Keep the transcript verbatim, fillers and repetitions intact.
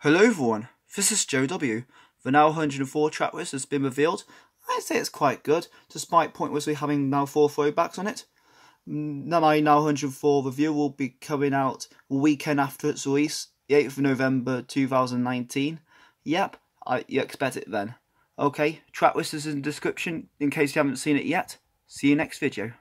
Hello everyone, this is Joe W. The now one hundred and four track list has been revealed. I'd say it's quite good, despite pointlessly having now four throwbacks on it. My now one hundred and four review will be coming out a weekend after its release, the eighth of November two thousand nineteen. Yep, I, you expect it then. Okay, track list is in the description in case you haven't seen it yet. See you next video.